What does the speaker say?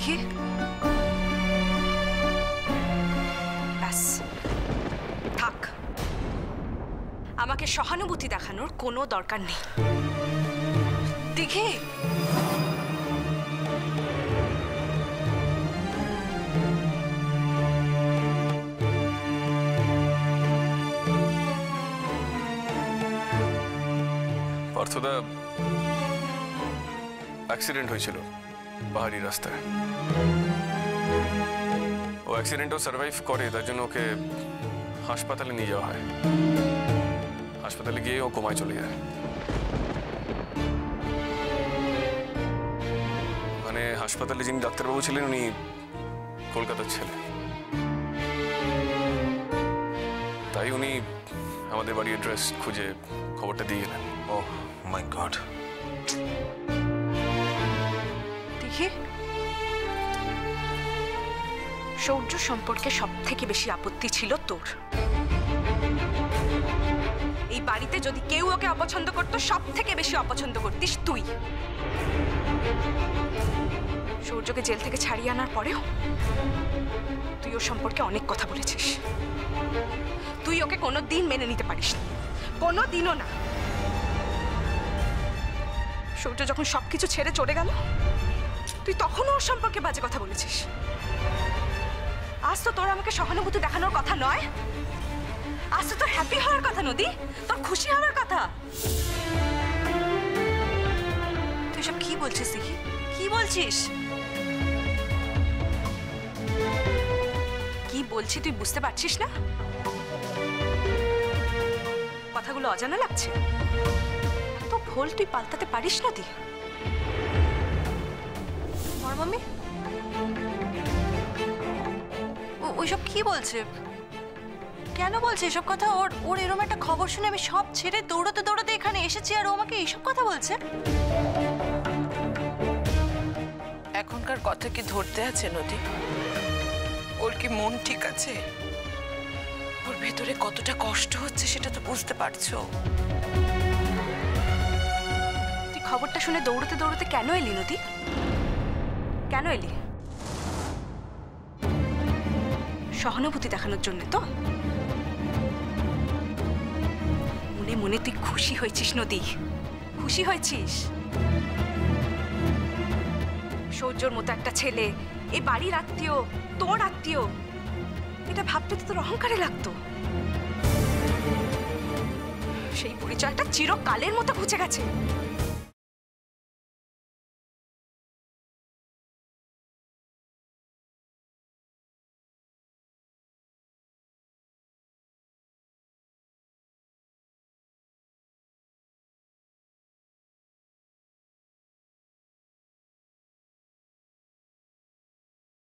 দেখি ব্যাস থাক, আমাকে সহানুভূতি দেখানোর কোনো দরকার নেই। দেখি পার্থদা অ্যাক্সিডেন্ট হয়েছিল পাহাড়ি রাস্তায়। ও অ্যাক্সিডেন্টও সার্ভাইভ করে, তার জন্য ওকে হাসপাতালে নিয়ে যাওয়া হয়। হাসপাতালে গিয়ে ও কোমায় চলে যায়। মানে হাসপাতালে যিনি ডাক্তারবাবু ছিলেন উনি কলকাতার ছেলে, তাই উনি আমাদের বাড়ির অ্যাড্রেস খুঁজে খবরটা দিয়ে গেলেন। Oh my God. দেখি সৌর্য সম্পর্কে সব থেকে বেশি আপত্তি ছিল তোর। এই বাড়িতে যদি কেউ ওকে অপছন্দ করতো সব থেকে বেশি অপছন্দ করতিস তুই। সৌর্যকে জেল থেকে ছাড়িয়ে আনার পরেও তুই ওর সম্পর্কে অনেক কথা বলেছিস। তুই ওকে কোনোদিন মেনে নিতে পারিস না, কোনোদিনও না। সৌর্য যখন সবকিছু ছেড়ে চলে গেল তুই তখনও ওর সম্পর্কে বাজে কথা বলেছিস। আজ তো তোর আমাকে সহানুভূতি দেখানোর কথা নয়, আজ তো তোর হ্যাপি হওয়ার কথা, নদী তোর খুশি হওয়ার কথা। তুই সব কি বলছিস দেখি, কি বলছিস? কি বলছি তুই বুঝতে পারছিস না? কথাগুলো অজানা লাগছে? তো ভুল তুই পাল্টাতে পারিস নদী। বড় মাম্মি ওইসব কি বলছে? কেন বলছে এসব কথা? ওর এরকম একটা খবর শুনে আমি সব ছেড়ে দৌড়াতে দৌড়াতে এখানে এসেছি আর ও আমাকে এইসব কথা বলছে। এখনকার কথা কি ধরতে আছে নদী? ওর কি মন ঠিক আছে? ওর ভেতরে কতটা কষ্ট হচ্ছে সেটা তো বুঝতে পারছো। তুই খবরটা শুনে দৌড়াতে দৌড়াতে কেন এলি নদী? কেন এলি? সহানুভূতি দেখানোর জন্য তো? মনে মনে তুই খুশি হয়েছিস নদী, খুশি হয়েছিস। সৌর্যর মতো একটা ছেলে এই বাড়ির আত্মীয়, তোর আত্মীয়, এটা ভাবতে তো তোর অহংকারে লাগতো। সেই পরিচয়টা চিরকালের মতো ঘুচে গেছে।